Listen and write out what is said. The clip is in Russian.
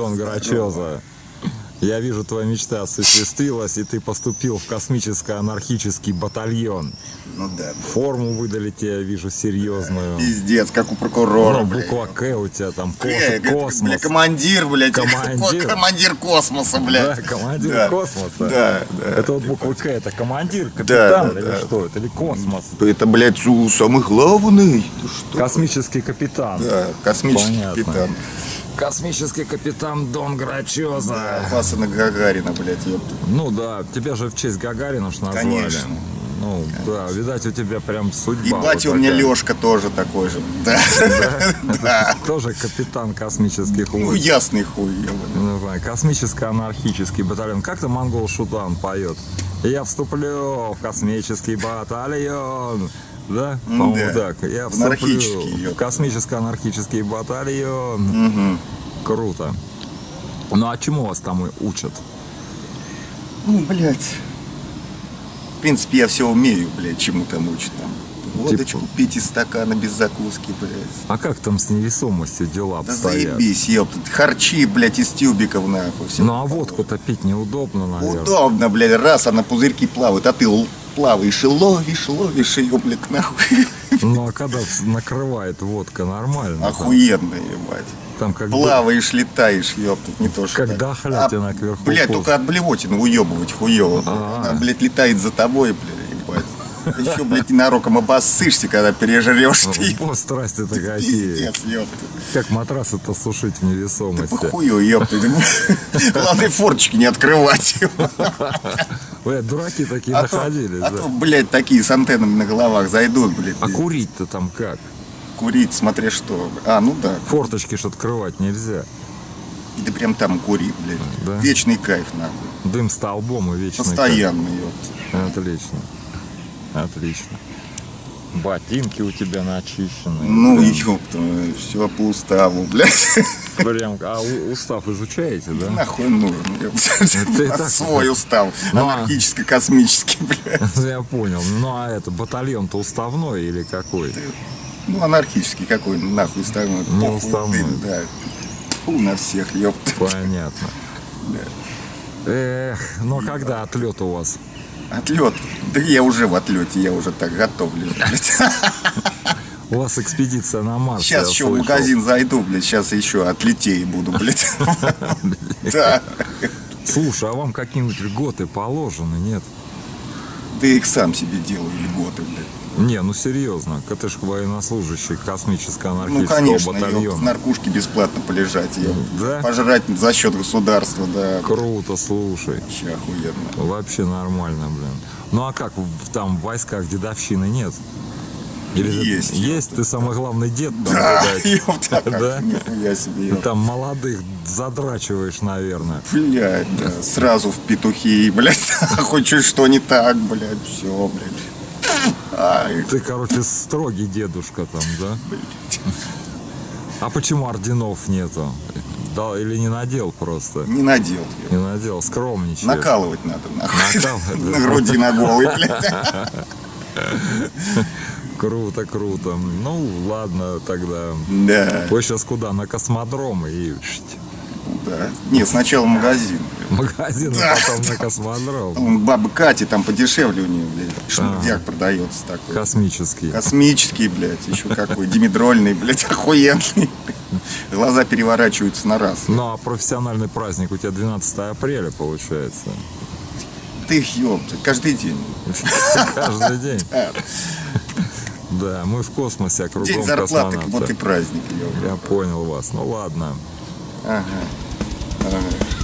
Дон Грачоза. Я вижу, твоя мечта осуществилась, и ты поступил в космический анархический батальон. Ну да. Форму выдали тебе, я вижу, серьезную. Пиздец, как у прокурора, Ну, блядь. буква К у тебя там, Космос. космос. Командир, блядь. Командир. Космоса, блядь. Да, командир Да. космоса. Да. Это вот буква К, это командир, капитан Да, или да. что? Это или космос? Это, блядь, самый главный. Ты что? Космический капитан. Да, космический Понятно. капитан. Космический капитан Дон Грачоза. Пасана Гагарина, блядь, ёпта. Ну да, тебя же в честь Гагарина ж назвали. Конечно. Ну да, видать, у тебя прям судьба. И батя у меня Лёшка тоже такой же. Да. Да. Тоже капитан космических Ну, войск. ясный хуй, ёбаный. Не знаю, космическо-анархический батальон. Как-то монгол Шутан поет. Я вступлю в космический батальон. Да? По-моему, Да. так. Я В вступлю анархический, в космическо-анархический батальон. Круто. Ну а чему вас там учат? Ну, блядь. В принципе, я все умею, блядь, чему там учат там. Водочку пить из стакана без закуски, блядь. А как там с невесомостью дела Да обстоят? заебись, ёпта. Харчи, блядь, из тюбиков, нахуй. Всё. Ну а водку-то пить неудобно, наверное. Удобно, блядь, раз она пузырьки плавают, а ты плаваешь и ловишь ее, блядь, нахуй. Ну а когда накрывает водка, нормально. Охуенно, ебать. Там как Плаваешь, летаешь, ёпта, не то что. Когда хлятина кверху. Блядь, только от блевотины уебывать хуёво. А-а. Она, блядь, летает за тобой, блядь, ебать. Еще, блядь, ненароком обоссышься, когда пережрешь ты. О, страсти-то какие. Пиздец, ёпта. Как матрасы-то сушить в По невесомости. хую, ёпта. Главное, форточки не открывать. Блядь, дураки такие находились, А да. то, блядь, такие с антеннами на головах зайдут, блядь. А курить-то там как? Курить, смотря что. А, ну да. Форточки ж открывать нельзя. Ты прям там кури, блядь. Да? Вечный кайф, нахуй. Дым столбом и вечный. Постоянно, ёпта. кайф. Отлично. Отлично. Ботинки у тебя начищены. Ну, Прям- ёпта, все по уставу, блядь. Прям, а устав изучаете, да? Нахуй нужен, Ты ёпта. и так- Свой устав. Ну, Анархическо-космический, блядь. Я понял. Ну а это батальон-то уставной или какой? Ну, анархический какой, нахуй уставной. Не Похуй, уставной. ты, да. Фу на всех, ёпта. Понятно. Эх, ну когда отлет у вас? Отлет. Да я уже в отлете, я уже так готовлюсь, блядь. У вас экспедиция на Марс. Сейчас я еще в слышал. магазин зайду, блядь, сейчас еще отлетей буду, блядь. Да. Слушай, а вам какие-нибудь льготы положены, нет? Да их сам себе делаю льготы, блядь. Не, ну серьезно, ты ж военнослужащий космического Ну, анархического конечно, ёпта, в батальона. наркушке бесплатно полежать, ёпта. Да? Пожрать за счет государства, да. Круто, слушай. Вообще охуенно. Вообще нормально, блин. Ну а как, там в войсках дедовщины нет? Или Есть, Есть, ты самый главный дед там, Да, видать. ёпта, Да? нихуя себе, Ты ёпта. там молодых задрачиваешь, наверное. Блядь, да, сразу в петухи, блядь, хоть чуть что не так, блядь, все, блядь. Ай, Ты, короче, строгий дедушка там, да? блядь. А почему орденов нету? Да, или не надел просто? Не надел, Не надел, скромничаешь. накалывать надо, нахуй. Накалывать, да. На груди, на голой, блядь. Круто, круто. Ну, ладно, тогда. Да, Вы сейчас куда? На космодром и да. Не, сначала магазин. магазин, а Да. потом на космодром. Там баба Катя, там подешевле у нее, блядь. Шмурдяк продается такой. Космический. Космический, блядь, еще какой. Димедрольный, блядь, охуенный. Глаза переворачиваются на раз. Ну, а профессиональный праздник у тебя 12 апреля, получается. Ты ёпта, каждый день. Каждый день. Да. Да, мы в космосе, а кругом День зарплаты, космонавты. вот и праздник, ёпта. Я понял вас. Ну ладно. Ага. Ага.